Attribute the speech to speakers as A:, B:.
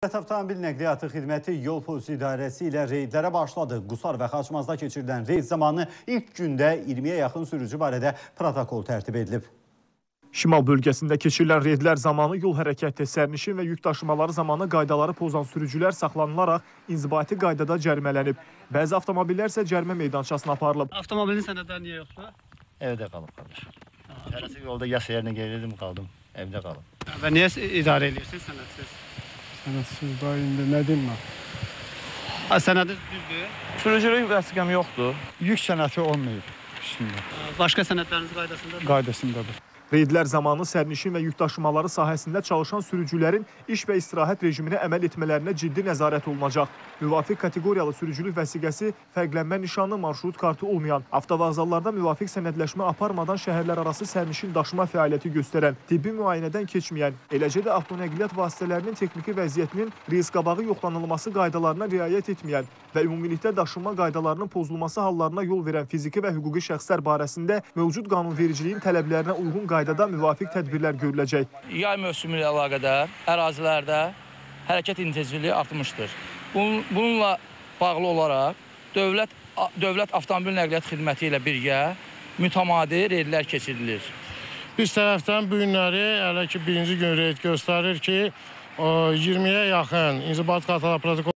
A: Avtomobil nəqliyyatı xidməti Yol Polisi İdarəsi ilə reydlərə başladı. Qusar və Xaçmazda keçirilən reyd zamanı ilk gündə 20-yə yaxın sürücü barədə protokol tərtib edilib.
B: Şimal bölgəsində keçirilən reydlər zamanı yol hərəkəti, sərnişin və yük daşımaları zamanı qaydaları pozan sürücülər saxlanılaraq inzibati qaydada cərimələnib. Bəzi avtomobillər isə cərimə meydançasına aparılıb.
C: Avtomobilin sənədləri niyə yoxdur?
D: Evdə qalıb qardaş. Hərəsi yolda yas yerinə gelirdim, qaldım. Evdə qalıb.
C: Və niyə idarə edirsiniz sənədsiz?
E: Sənədsiz da indi nə deyim mən?
C: Sənədiniz düzdür?
F: Sürücülük vəsiqəm yoxdur.
E: Yük sənəti olmayıb üstündə.
C: Başqa sənədləriniz qaydasındadır?
E: Qaydasındadır.
B: Reydlər zamanı sərnişin və yük daşımaları sahəsində çalışan sürücülərin iş və istirahət rejiminə əməl etmələrinə ciddi nəzarət olunacaq. Müvafiq kateqoriyalı sürücülük vəsiqəsi, fərqlənmə nişanı, marşrut kartı olmayan, avtovağzallarda müvafiq sənədləşmə aparmadan şəhərlər arası sərnişin daşıma fəaliyyəti göstərən, tibbi müayinədən keçməyən, eləcə də avtonəqliyyat vasitələrinin texniki vəziyyətinin risk-qabağı yoxlanılması qaydalarına riayət etməyən və ümumilikdə daşınma qaydalarının pozulması hallarına yol verən fiziki və hüquqi şəxslər barəsində mövcud qanunvericiliyin tələblərinə uyğun qaydada müvafiq tədbirlər görüləcək.
F: Yay mövsümü ilə əlaqədar ərazilərdə hərəkət intensivliyi artmışdır. Bununla bağlı olaraq Dövlət Avtomobil Nəqliyyat Xidməti ilə birgə mütəmadi reydlər keçirilir.
E: Biz tərəfdən bu günləri hələ ki birinci gün reyd göstərir ki, 20-yə yaxın inzibati qaydada protokol